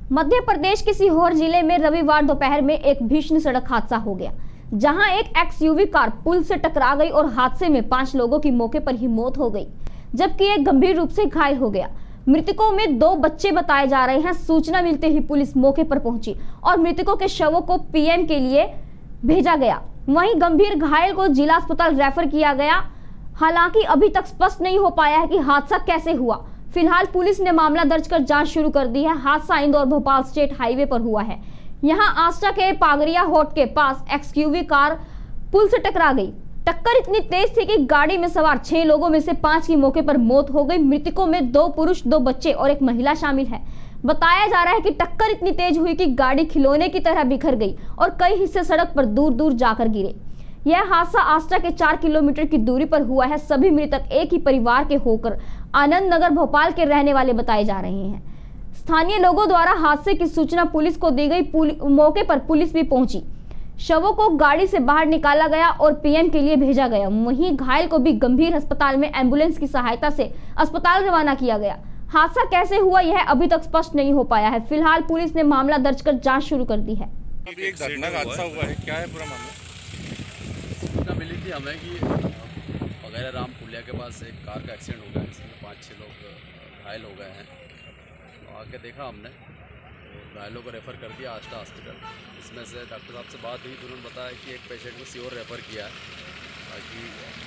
मध्य प्रदेश के सीहोर जिले में रविवार दोपहर में एक भीषण सड़क हादसा हो गया, जहां एक एक्सयूवी कार पुल से टकरा गई और हादसे में 5 लोगों की मौके पर ही मौत हो गई, जबकि एक गंभीर रूप से घायल हो गया। मृतकों में 2 बच्चे बताए जा रहे हैं। सूचना मिलते ही पुलिस मौके पर पहुंची और मृतकों के शवों को पीएम के लिए भेजा गया। वहीं गंभीर घायल को जिला अस्पताल रेफर किया गया। हालांकि अभी तक स्पष्ट नहीं हो पाया है कि हादसा कैसे हुआ। फिलहाल पुलिस ने मामला दर्ज कर जांच शुरू कर दी है। हादसा इंदौर भोपाल स्टेट हाईवे पर हुआ है। यहां आष्टा के पागरिया होट के पास एक्सयूवी कार पुल से टकरा गई। टक्कर इतनी तेज थी कि गाड़ी में सवार 6 लोगों में से 5 की मौके पर मौत हो गई। मृतकों में 2 पुरुष, 2 बच्चे और एक महिला शामिल है। बताया जा रहा है कि टक्कर इतनी तेज हुई कि गाड़ी खिलौने की तरह बिखर गई और कई हिस्से सड़क पर दूर दूर जाकर गिरे। यह हादसा आष्टा के 4 किलोमीटर की दूरी पर हुआ है। सभी मृतक एक ही परिवार के होकर आनंद नगर भोपाल के रहने वाले बताए जा रहे हैं। स्थानीय लोगों द्वारा हादसे की सूचना पुलिस को दी गई। मौके पर पुलिस भी पहुंची। शवों को गाड़ी से बाहर निकाला गया और पीएम के लिए भेजा गया। वहीं घायल को भी गंभीर अस्पताल में एम्बुलेंस की सहायता से अस्पताल रवाना किया गया। हादसा कैसे हुआ यह अभी तक स्पष्ट नहीं हो पाया है। फिलहाल पुलिस ने मामला दर्ज कर जांच शुरू कर दी है। एक घटना का हादसा हुआ है, क्या है पूरा मामला? सूचना मिली थी हमें कि वगैरह राम पुलिया के पास एक कार का एक्सीडेंट हो गया, जिसमें 5-6 लोग घायल हो गए हैं। तो आके देखा हमने और घायलों को रेफ़र कर दिया आष्टा हॉस्पिटल। इसमें से डॉक्टर साहब से बात हुई तो उन्होंने बताया कि एक पेशेंट को सीहोर रेफ़र किया है, ताकि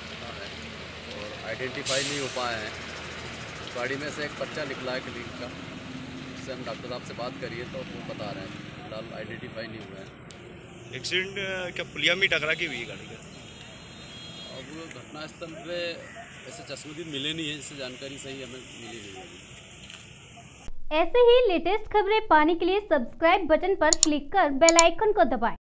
और आइडेंटिफाई नहीं हो पाए हैं। गाड़ी में से एक पर्चा निकला है क्लिनिक का, उससे हम डॉक्टर साहब से बात करिए तो वो बता रहे हैं फिलहाल आइडेंटिफाई नहीं हुआ है। एक्सीडेंट क्या पुलिया में टकरा की हुई गाड़ी का? अब घटनास्थल पे ऐसे चश्मदीद मिले नहीं है, जिससे जानकारी सही हमें मिली नहीं है। ऐसे ही लेटेस्ट खबरें पाने के लिए सब्सक्राइब बटन पर क्लिक कर बेल आइकन को दबाएं।